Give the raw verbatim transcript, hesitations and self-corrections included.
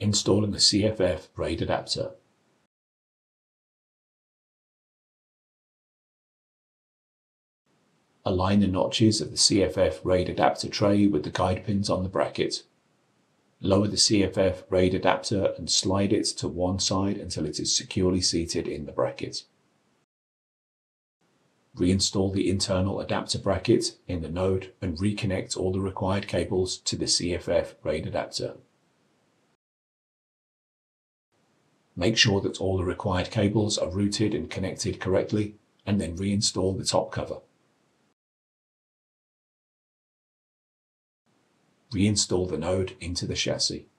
Installing the C F F RAID adapter. Align the notches of the C F F RAID adapter tray with the guide pins on the bracket. Lower the C F F RAID adapter and slide it to one side until it is securely seated in the bracket. Reinstall the internal adapter bracket in the node and reconnect all the required cables to the C F F RAID adapter. Make sure that all the required cables are routed and connected correctly, and then reinstall the top cover. Reinstall the node into the chassis.